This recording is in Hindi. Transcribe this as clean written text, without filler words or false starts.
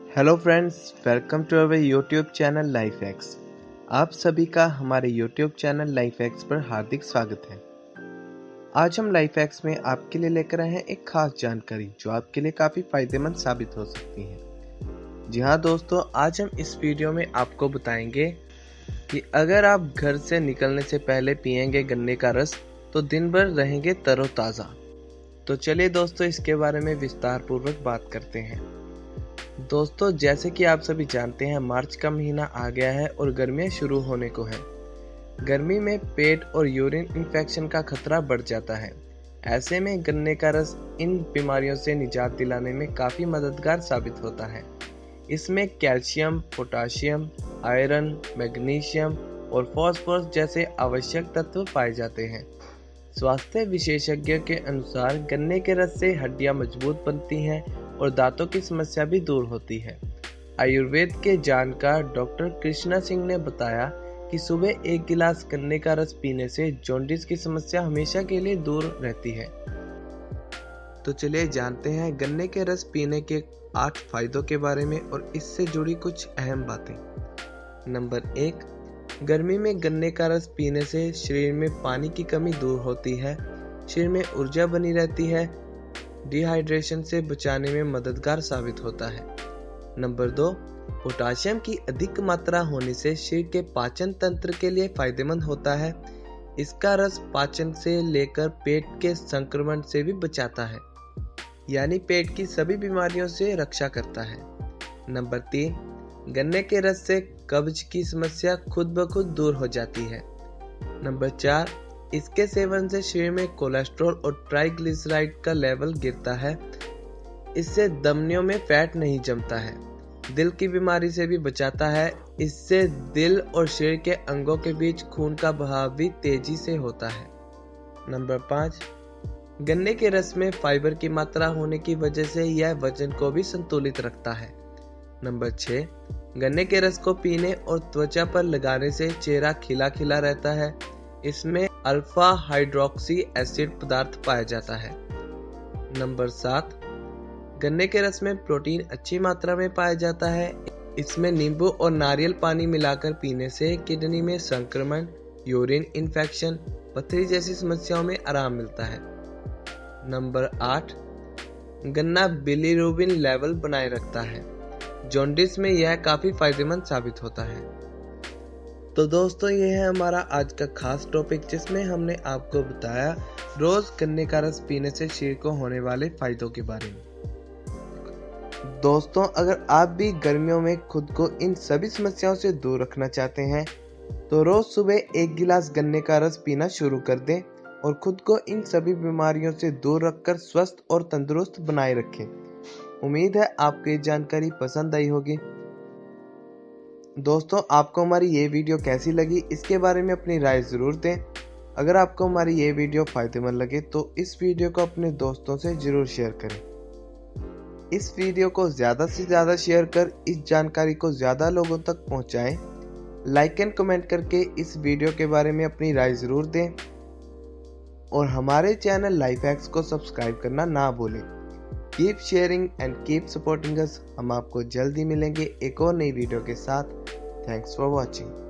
Hello friends, welcome to our YouTube channel Life X. आप सभी का हमारे यूट्यूब चैनल लाइफ एक्स पर हार्दिक स्वागत है। आज हम लाइफ एक्स में आपके लिए लेकर आए हैं एक खास जानकारी जो आपके लिए काफ़ी फायदेमंद साबित हो सकती है। जी हाँ दोस्तों, आज हम इस वीडियो में आपको बताएंगे कि अगर आप घर से निकलने से पहले पिएंगे गन्ने का रस तो दिन भर रहेंगे तरोताज़ा। तो चलिए दोस्तों, इसके बारे में विस्तार पूर्वक बात करते हैं। दोस्तों, जैसे कि आप सभी जानते हैं, मार्च का महीना आ गया है और गर्मियां शुरू होने को हैं। गर्मी में पेट और यूरिन इन्फेक्शन का खतरा बढ़ जाता है। ऐसे में गन्ने का रस इन बीमारियों से निजात दिलाने में काफ़ी मददगार साबित होता है। इसमें कैल्शियम, पोटाशियम, आयरन, मैग्नीशियम और फॉस्फोरस जैसे आवश्यक तत्व पाए जाते हैं। स्वास्थ्य विशेषज्ञों के अनुसार गन्ने के रस से हड्डियां मजबूत बनती हैं और दांतों की समस्या भी दूर होती है। आयुर्वेद के जानकार डॉक्टर कृष्णा सिंह ने बताया कि सुबह एक गिलास गन्ने का रस पीने से जॉन्डिस की समस्या हमेशा के लिए दूर रहती है। तो चलिए जानते हैं गन्ने के रस पीने के 8 फायदों के बारे में और इससे जुड़ी कुछ अहम बातें। नंबर 1, गर्मी में गन्ने का रस पीने से शरीर में पानी की कमी दूर होती है, शरीर में ऊर्जा बनी रहती है, डिहाइड्रेशन से बचाने में मददगार साबित होता है। नंबर 2, पोटाशियम की अधिक मात्रा होने से शरीर के पाचन तंत्र के लिए फायदेमंद होता है। इसका रस पाचन से लेकर पेट के संक्रमण से भी बचाता है, यानी पेट की सभी बीमारियों से रक्षा करता है। नंबर 3, गन्ने के रस से कब्ज की समस्या खुद ब खुद दूर हो जाती है। नंबर 4, इसके सेवन से शरीर में कोलेस्ट्रॉल और ट्राइग्लिसराइड का लेवल गिरता है। इससे धमनियों में फैट नहीं जमता है। दिल की बीमारी से भी बचाता है। इससे दिल और शरीर के अंगों के बीच खून का बहाव भी तेजी से होता है। नंबर 5, गन्ने के रस में फाइबर की मात्रा होने की वजह से यह वजन को भी संतुलित रखता है। नंबर 6, गन्ने के रस को पीने और त्वचा पर लगाने से चेहरा खिला खिला रहता है। इसमें अल्फा हाइड्रोक्सी एसिड पदार्थ पाया जाता है। नंबर 7, गन्ने के रस में प्रोटीन अच्छी मात्रा में पाया जाता है। इसमें नींबू और नारियल पानी मिलाकर पीने से किडनी में संक्रमण, यूरिन इन्फेक्शन, पथरी जैसी समस्याओं में आराम मिलता है। नंबर 8, गन्ना बिलीरुबिन लेवल बनाए रखता है। जॉन्डिस में यह काफी फायदेमंद साबित होता है। तो दोस्तों, ये है हमारा आज का खास टॉपिक जिसमें हमने आपको बताया रोज गन्ने का रस पीने से शरीर को होने वाले फायदों के बारे में। दोस्तों, अगर आप भी गर्मियों में खुद को इन सभी समस्याओं से दूर रखना चाहते हैं तो रोज सुबह एक गिलास गन्ने का रस पीना शुरू कर दें और खुद को इन सभी बीमारियों से दूर रखकर स्वस्थ और तंदुरुस्त बनाए रखें। उम्मीद है आपको ये जानकारी पसंद आई होगी। दोस्तों, आपको हमारी ये वीडियो कैसी लगी इसके बारे में अपनी राय ज़रूर दें। अगर आपको हमारी ये वीडियो फायदेमंद लगे तो इस वीडियो को अपने दोस्तों से ज़रूर शेयर करें। इस वीडियो को ज़्यादा से ज़्यादा शेयर कर इस जानकारी को ज़्यादा लोगों तक पहुंचाएं। लाइक एंड कमेंट करके इस वीडियो के बारे में अपनी राय ज़रूर दें और हमारे चैनल लाइफ एक्स को सब्सक्राइब करना ना भूलें। Keep sharing and keep supporting us. हम आपको जल्दी मिलेंगे एक और नई वीडियो के साथ। Thanks for watching.